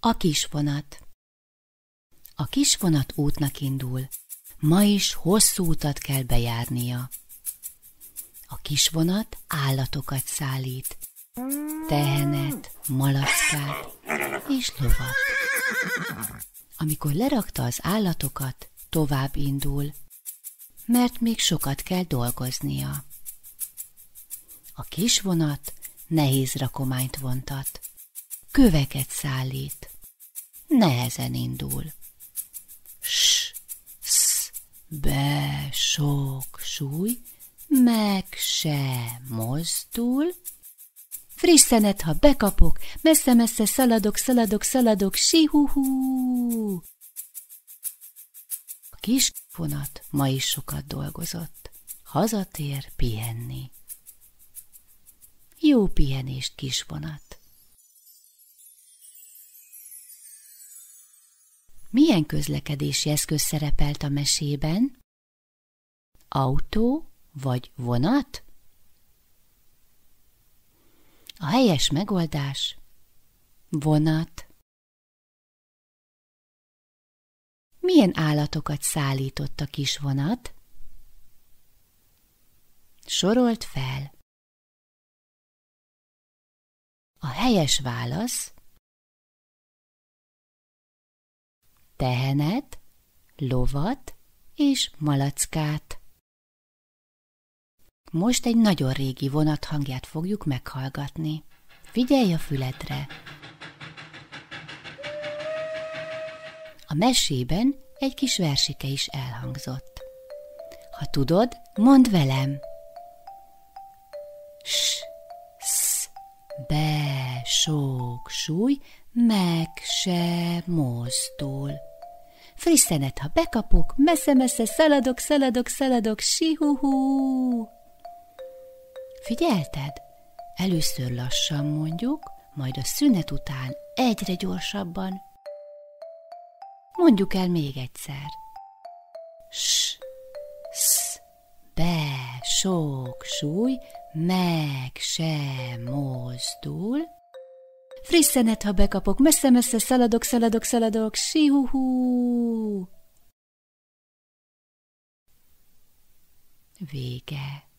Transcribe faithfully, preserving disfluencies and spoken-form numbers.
A kisvonat. A kisvonat útnak indul, ma is hosszú utat kell bejárnia. A kisvonat állatokat szállít, tehenet, malackát és lovat. Amikor lerakta az állatokat, tovább indul, mert még sokat kell dolgoznia. A kisvonat nehéz rakományt vontat, köveket szállít, nehezen indul. S, sz, be, sok, súly, meg se mozdul. Friss szenet, ha bekapok, messze-messze szaladok, szaladok, szaladok, si-hu-hú. A kis vonat ma is sokat dolgozott, hazatér pihenni. Jó pihenést, kisvonat! Milyen közlekedési eszköz szerepelt a mesében? Autó vagy vonat? A helyes megoldás vonat. Milyen állatokat szállított a kisvonat? Sorolt fel. A helyes válasz tehenet, lovat és malackát. Most egy nagyon régi vonat hangját fogjuk meghallgatni. Figyelj a füledre! A mesében egy kis versike is elhangzott. Ha tudod, mondd velem! S, sz, be, sok, súly, meg se mozdul. Friss szenet, ha bekapok, messze-messze szaladok, szaladok, szaladok, si-hu-hú. Figyelted? Először lassan mondjuk, majd a szünet után egyre gyorsabban. Mondjuk el még egyszer. S, sz, be, sok, súly, meg se mozdul. Friss szenet, ha bekapok, messze-messze szaladok, szaladok, szaladok, si-hu-hú. Vége.